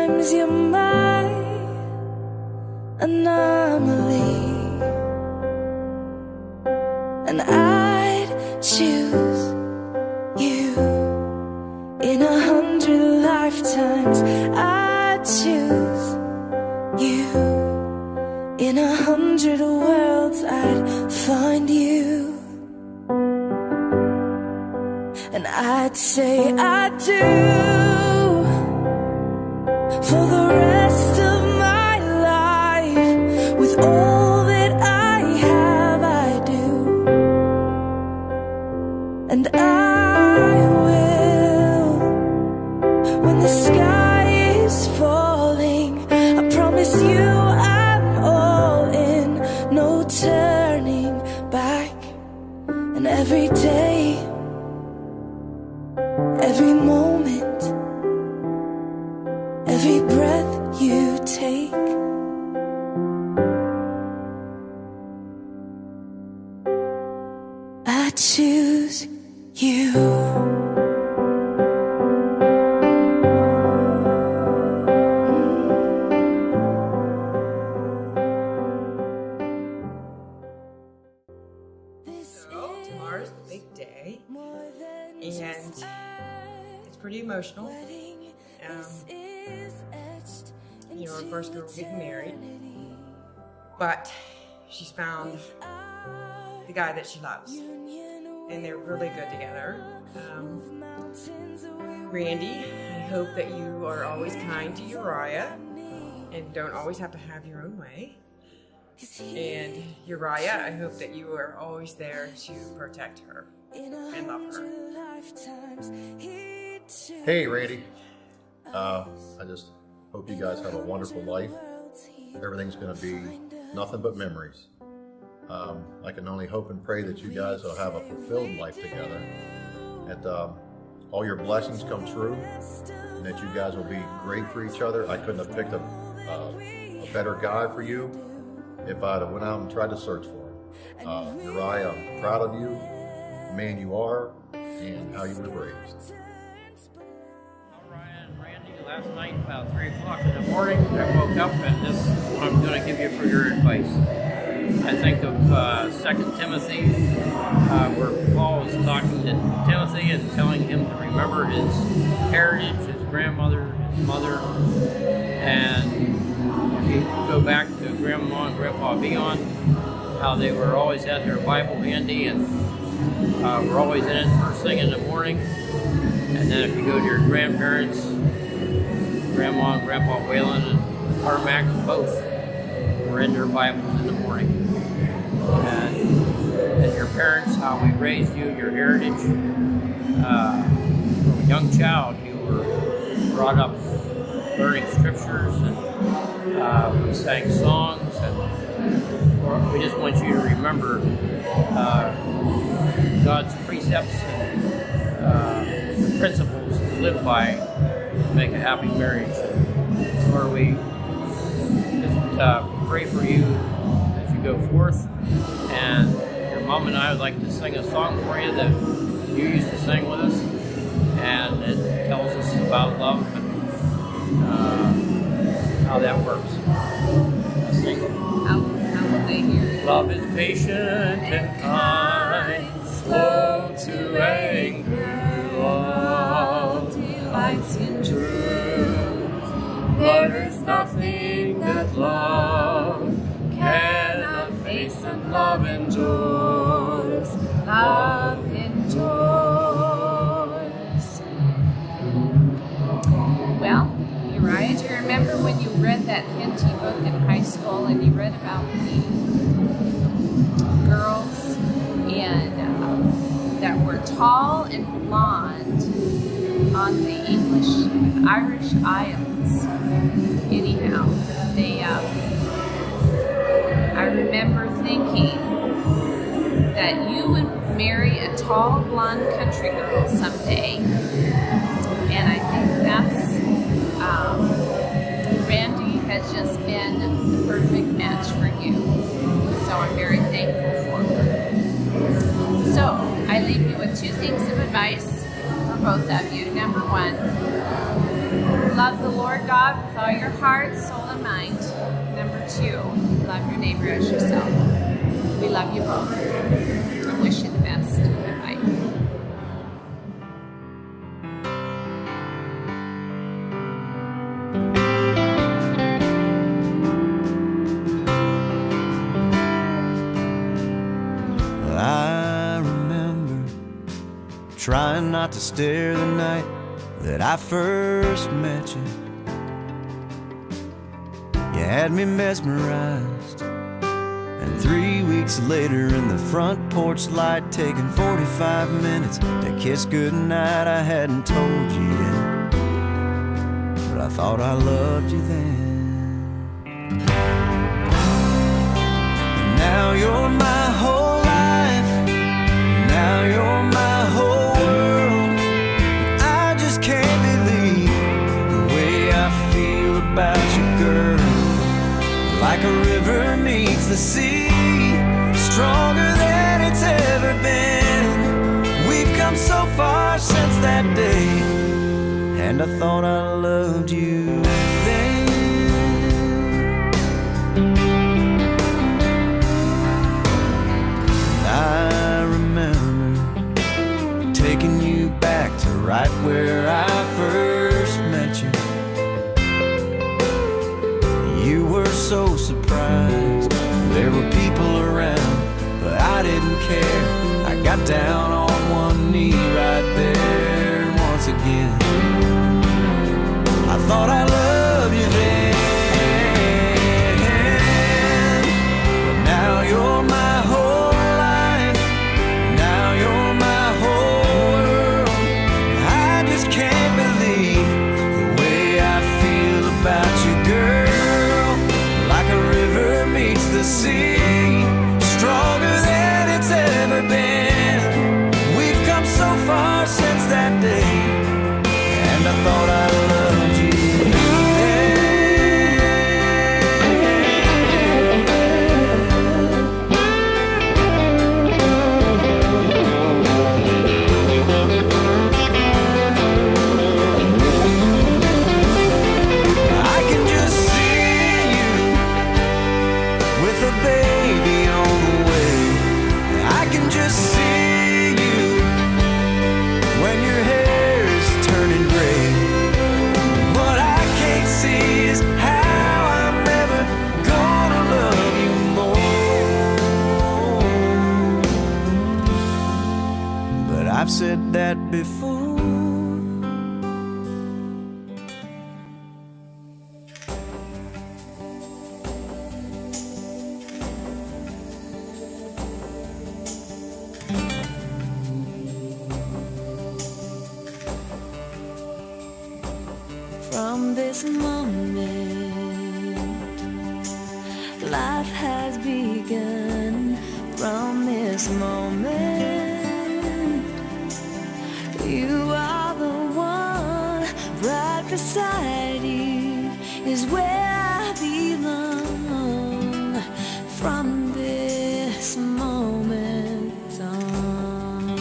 Sometimes you're my anomaly, and I'd choose you in 100 lifetimes. I'd choose you in 100 worlds. I'd find you, and I'd say I do for the rest of my life. With all that I have, I do, and I will. When the sky is falling, I promise you I'm all in, no turning back. And every day, every moment, every breath you take, I choose you. Tomorrow's the big day, and it's pretty emotional. You know, our first girl getting married, but she's found the guy that she loves, and they're really good together. Randy, I hope that you are always kind to Uriah and don't always have to have your own way. And Uriah, I hope that you are always there to protect her and love her. Hey, Randy. I just hope you guys have a wonderful life. Everything's going to be nothing but memories. I can only hope and pray that you guys will have a fulfilled life together, and all your blessings come true, and that you guys will be great for each other. I couldn't have picked a better guy for you if I'd have went out and tried to search for him. Uriah, I'm proud of you, the man you are, and how you were raised. Ryan and Randy, last night about 3 o'clock in the morning, I woke up and this is what I'm going to give you for your advice. I think of 2 Timothy, where Paul was talking to Timothy and telling him to remember his heritage, his grandmother, his mother, and if you go back to Grandma and Grandpa Beyond, how they were always had their Bible handy and were always in it first thing in the morning. And then if you go to your grandparents, Grandma and Grandpa Whalen and Carmack, both were in their Bibles in the morning. And your parents, how we raised you, your heritage. From a young child, you were brought up learning scriptures, and we sang songs, and we just want you to remember God's precepts and principles to live by to make a happy marriage. Where we just pray for you as you go forth, and your mom and I would like to sing a song for you that you used to sing with us, and it tells us about love and how that works. Sing. How will they hear it? Love is patient and kind, slow to anger, love delights in truth. There is nothing that love cannot face, and love endures. Love endures. Well, Uriah, do you remember when you read that Henty book in high school and you read about the girls that were tall and blonde on the Irish Isles? Anyhow, I remember thinking that you would marry a tall blonde country girl someday, and I think that's Randy has just been the perfect match for you. So I'm very thankful for her. So I leave you with 2 things of advice for both of you. Number 1, love the Lord God with all your heart, soul, and mind. Number 2, love your neighbor as yourself. We love you both and wish you the best. Bye-bye. I remember trying not to stare the night that I first met you. You had me mesmerized, and 3 weeks later in the front porch light, taking 45 minutes to kiss goodnight. I hadn't told you yet, but I thought I loved you then. And now you're my whole life, now you're my whole world. I just can't believe the way I feel about you, girl. Like a river meets the sea, stronger than it's ever been. We've come so far since that day, and I thought I loved you then. I remember taking you back to right where I first met you. You were so surprised, there were people around, but I didn't care. I got down on one knee right there once again. I thought I loved you then, but now you're my whole life, now you're my whole world. I just can't believe the way I feel about you, girl. The sea, stronger than it's ever been. We've come so far since that day, and I thought I loved you I've said that before. From this moment, life has begun. From this moment, you are the one. Right beside you is where I belong. From this moment on,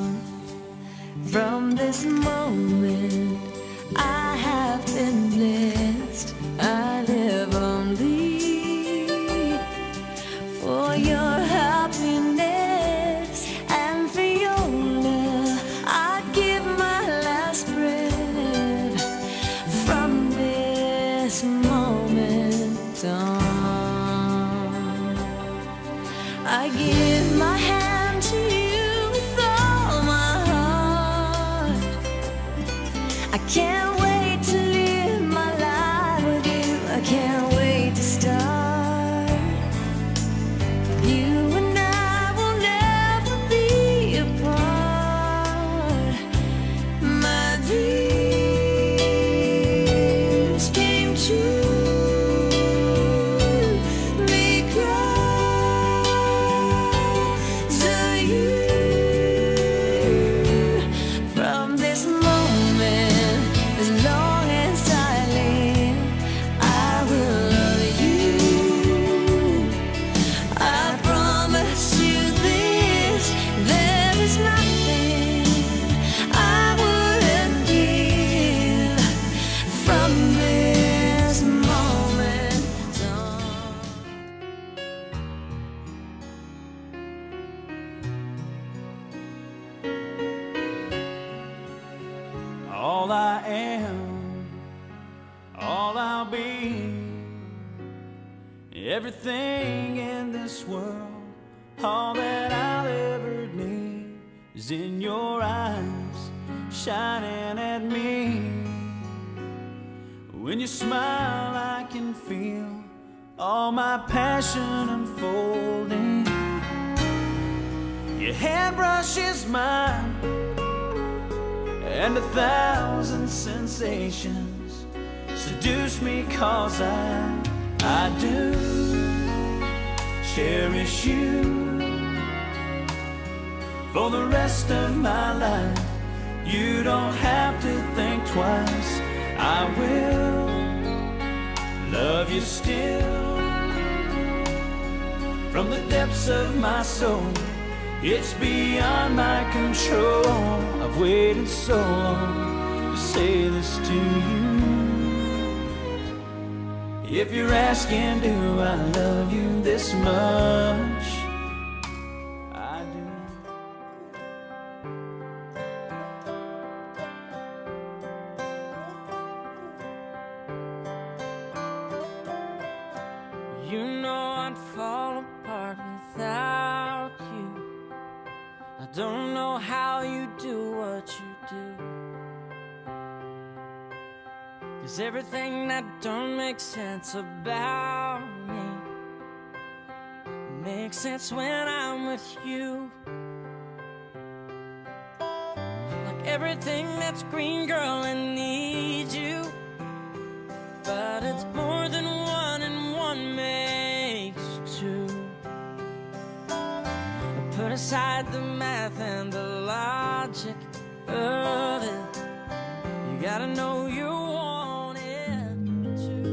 from this moment, I have been blessed. I live only for your happiness and for your love. I'd give my last breath. From this moment on, I give my hand to you with all my heart. I can't wait to live my life with you. I can't wait to start. You and I will never be apart. My dreams came true because of you. From this moment, as long as I live, I will I'll be. Everything in this world, all that I'll ever need, is in your eyes, shining at me. When you smile, I can feel all my passion unfolding. Your hand brushes mine, and 1,000 sensations seduce me, 'cause I do cherish you for the rest of my life. You don't have to think twice, I will love you still. From the depths of my soul, it's beyond my control. I've waited so long to say this to you. If you're asking, do I love you this much? I do. You know I'd fall apart without you. I don't know how you do what you do, 'cause everything that don't make sense about me makes sense when I'm with you. Like everything that's green, girl, I need you, but it's more than one and one makes two. Put aside the math and the logic of it. You gotta know you want it too.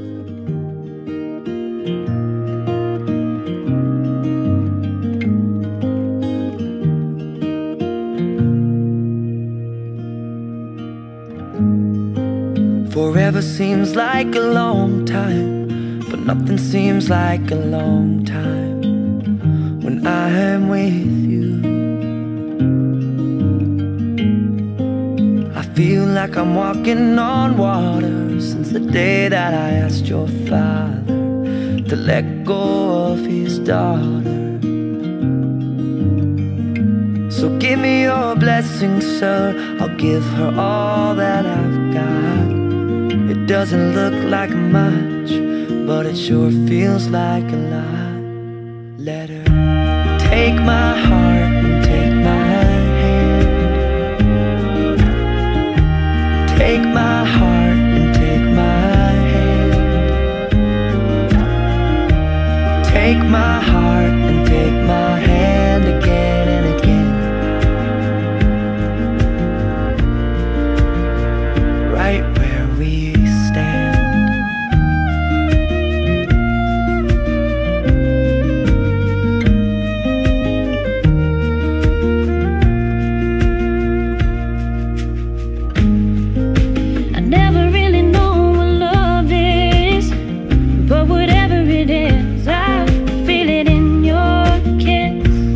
Forever seems like a long time, but nothing seems like a long time when I am with you. I feel like I'm walking on water since the day that I asked your father to let go of his daughter. So give me your blessing, sir, I'll give her all that I've got. It doesn't look like much, but it sure feels like a lot. Let her take my heart and take my hand. Take my heart and take my hand. Take my heart and take my hand again and again. Right where we stand. But whatever it is, I feel it in your kiss.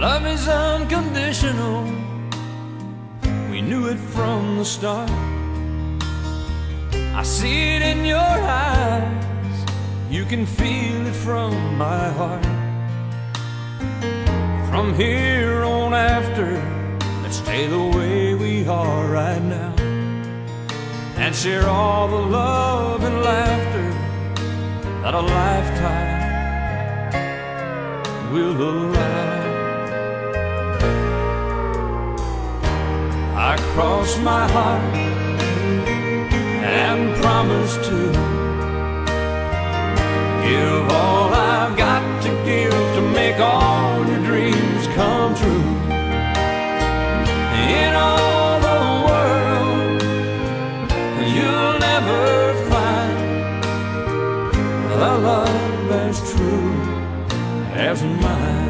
Love is unconditional. We knew it from the start. I see it in your eyes. You can feel it from my heart. From here on after, let's stay the way we are right now, and share all the love and laughter that a lifetime will allow. I cross my heart and promise to give all I've got to give to make all your dreams come true. In all the world, you'll never find a love as true as mine.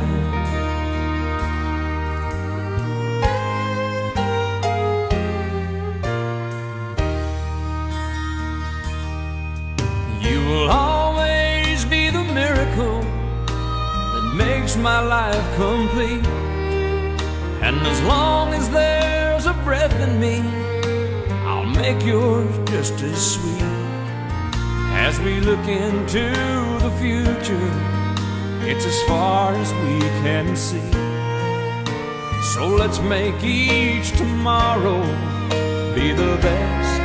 You will always be the miracle that makes my life complete. And as long as there's a breath in me, I'll make yours just as sweet. As we look into the future, it's as far as we can see. So let's make each tomorrow be the best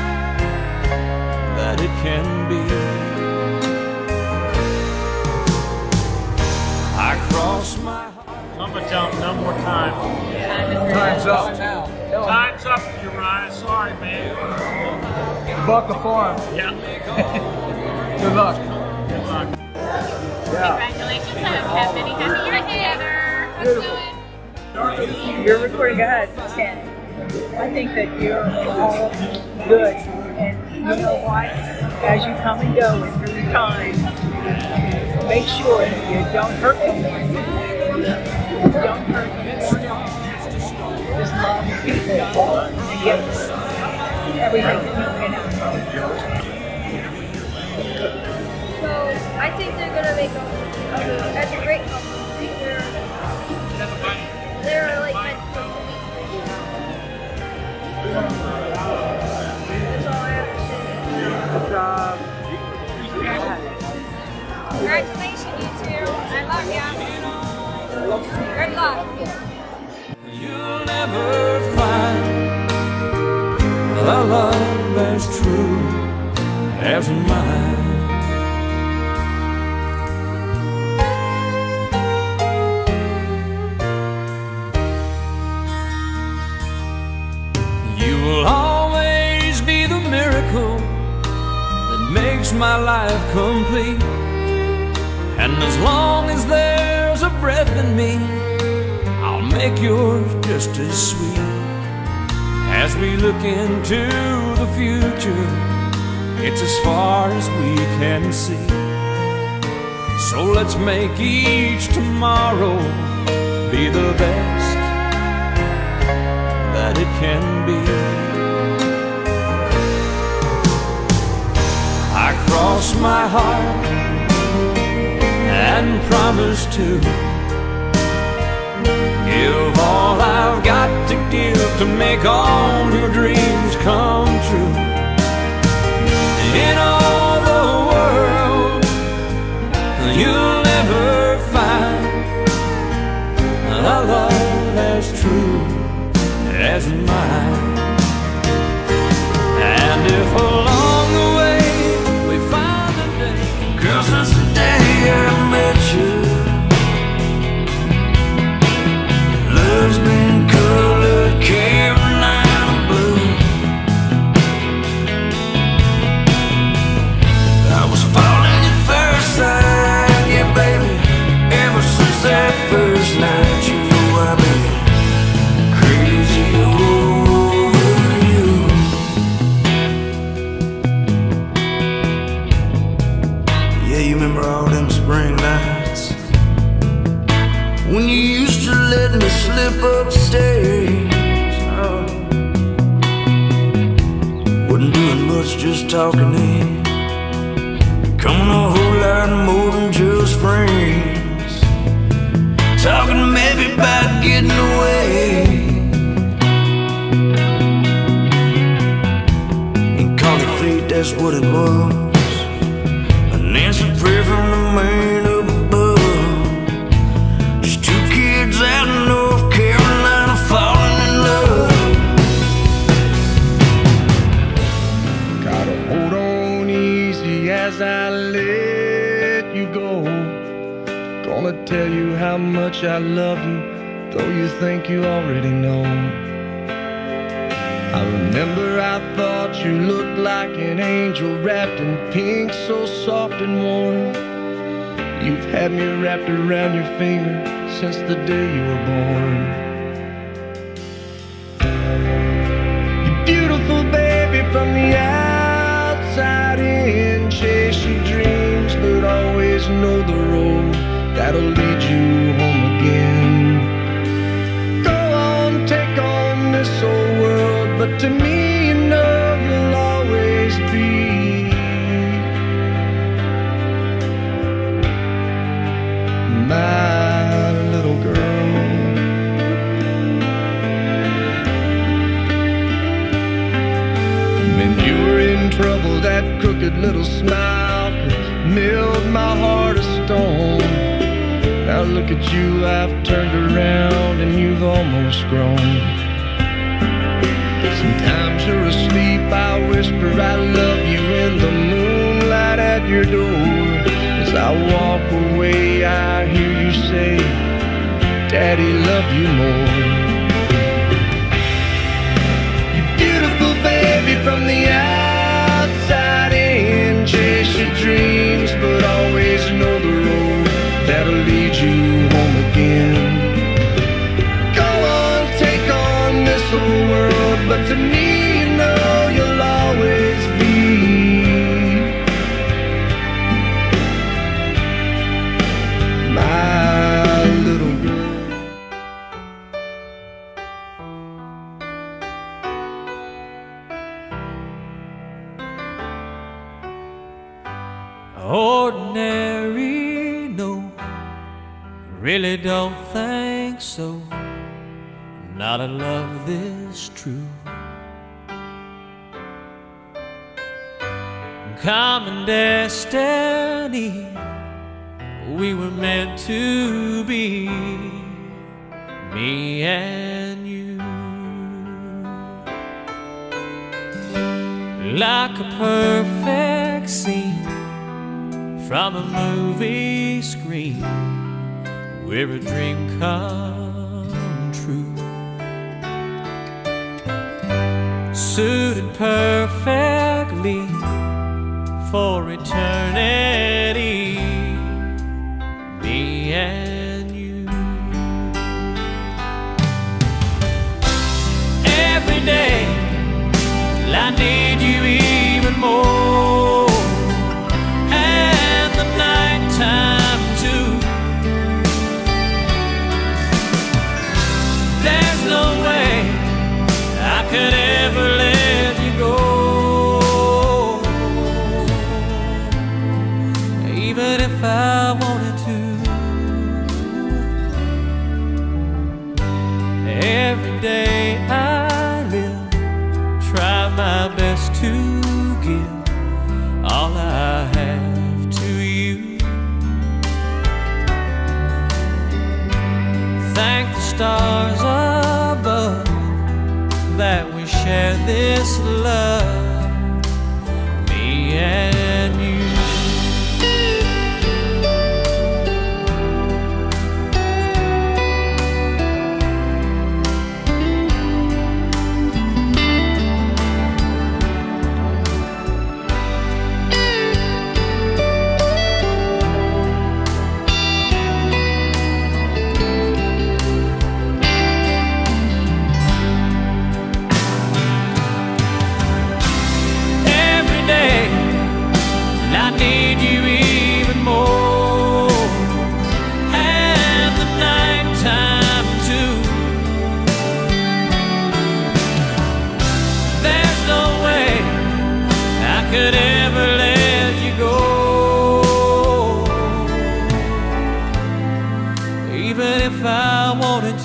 that it can be. I cross my heart. Somebody tell him one more time. Time's up. Time's up, Uriah. Sorry, man. Buck the farm. Yeah. Good luck. Good luck. Congratulations. I hope you have many happy years together. How's it going? You're recording. Go ahead, Shannon. I think that you're all good. And you know what? As you come and go through time, make sure that you don't hurt anyone. Don't hurt anyone. Just love people and give everything that you can out. So I think they're gonna make that's a great couple. They're like meant to be. That's all I have to say. Good job. Congratulations, you two. I love ya. Good luck. You'll never find a love as true as mine. You will always be the miracle that makes my life complete. And as long as there's a breath in me, I'll make yours just as sweet. As we look into the future, it's as far as we can see. So let's make each tomorrow be the best that it can be. I cross my heart and promise to give all I've got to give to make all your dreams come true. In all the world, you'll never find a love as true as mine. And if along the way we find a day, girl, since the day I met you, love's been colored Carolina blue. I was falling at first sight, yeah, baby. Ever since that first night, you know I've been crazy over you. Yeah, you remember all them spring nights when you used to let me slip upstairs? Oh. Wasn't doing much, just talking in, becoming a whole lot more than just friends. Talking maybe about Gonna tell you how much I love you, though you think you already know. I remember I thought you looked like an angel wrapped in pink, so soft and warm. You've had me wrapped around your finger since the day you were born. You're beautiful, baby, from the outside in. Chase your dreams, but always know the road that'll lead you home again. Go on, take on this old world, but to me, you know you'll always be my little girl. When you were in trouble, that crooked little smile could melt my heart of stone. Now look at you, I've turned around and you've almost grown. Sometimes you're asleep, I whisper I love you in the moonlight at your door. As I walk away, I hear you say, Daddy, love you more. You're beautiful, baby, from the outside in. Chase your dreams, but always know the road that'll lead you home again. Go on, take on this whole world, but to me, you know you'll always be my little girl. Ordinary, no, really don't think so. Not a love this true. Common destiny, we were meant to be, me and you. Like a perfect scene from a movie screen, where a dream come true. Suited perfectly for eternity, me and you. Every day I need you even more, and the nighttime too. There's no way I could ever let you go, even if I wanted to. Every day I live, try my best to give all I have to you. Thank the stars above that we share this love, me and you. I need you even more, and the nighttime too. There's no way I could ever let you go, even if I wanted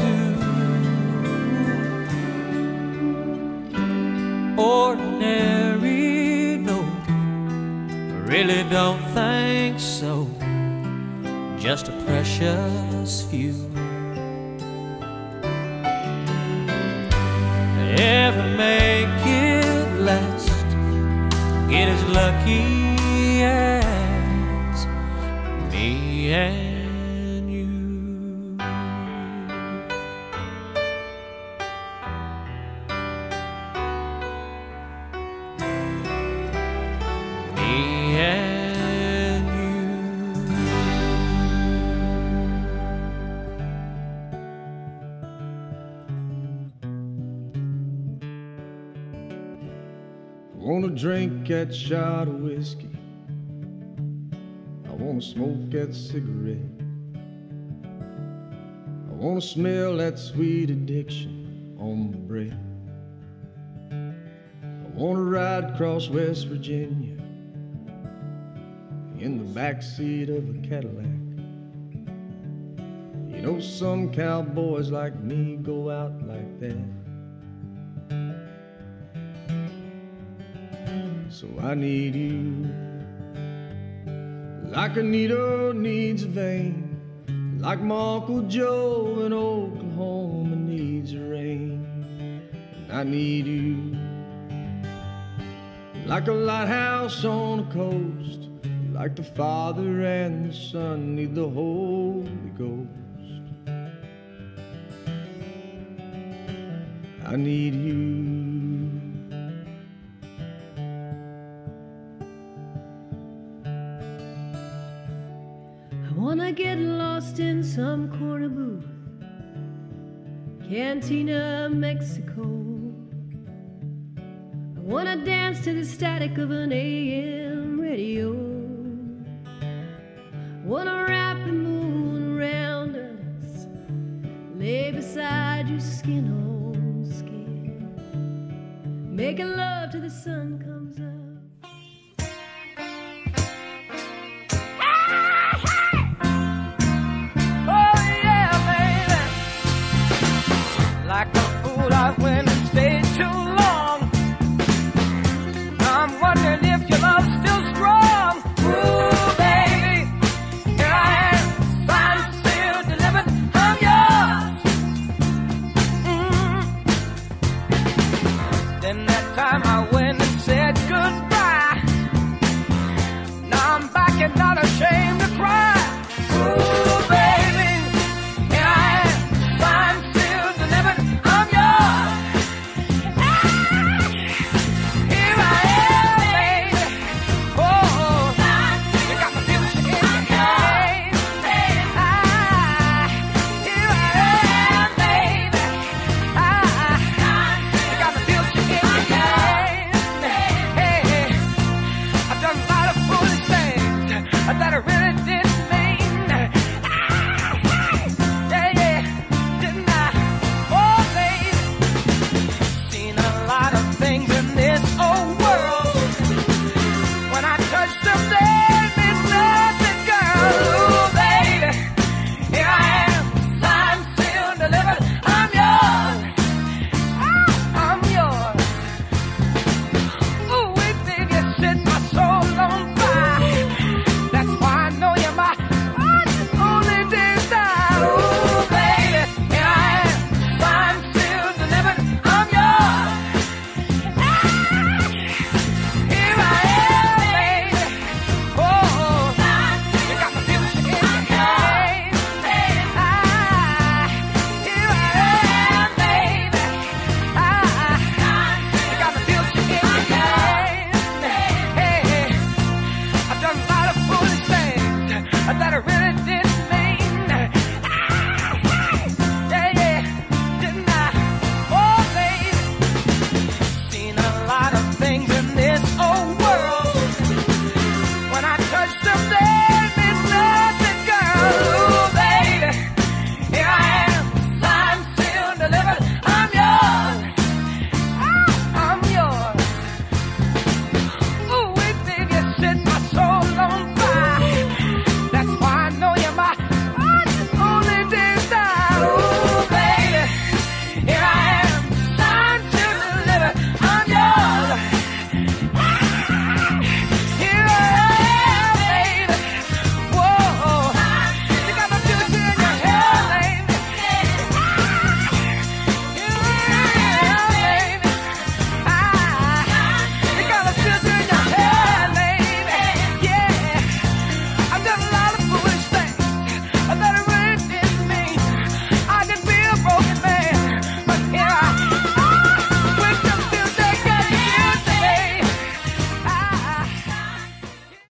to. Ordinary, no, really don't think so. Just a precious few. Ever make it last, get as lucky as me and wanna drink that shot of whiskey. I wanna smoke that cigarette. I wanna smell that sweet addiction on the breath. I wanna ride across West Virginia in the backseat of a Cadillac. You know, some cowboys like me go out like that. So I need you like a needle needs a vein, like my Uncle Joe in Oklahoma needs a rain. And I need you like a lighthouse on the coast, like the Father and the Son need the Holy Ghost. I need you. I wanna get lost in some corner booth, Cantina, Mexico. I wanna dance to the static of an AM radio. Wanna wrap the moon around us, lay beside you skin on skin, making love to the sun.